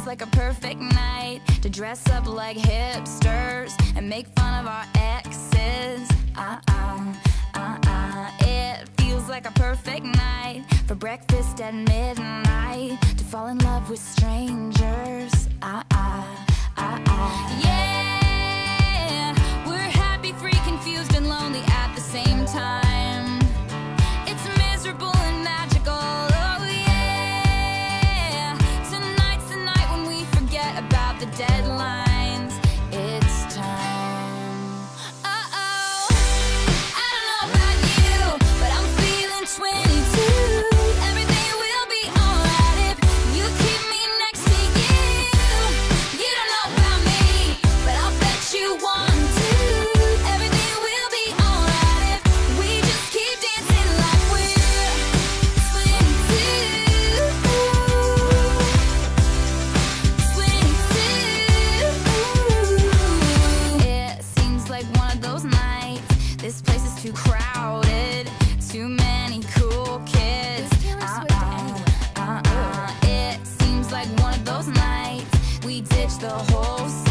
like a perfect night to dress up like hipsters and make fun of our exes. It feels like a perfect night for breakfast at midnight to fall in love with strangers. Yeah, we're happy, free, confused, and lonely at the same time. It's miserable and magical. Oh yeah, tonight's the night when we forget about the deadlines. It's time. Uh-oh, I don't know about you, but I'm feeling 22. Everything will be alright if you keep me next to you. You don't know about me, but I'll bet you want to. Everything will be alright if we just keep dancing like we're 22. 22. It seems like one of those nights. This place is too crowded, too many cool kids. It seems like one of those nights we ditch the whole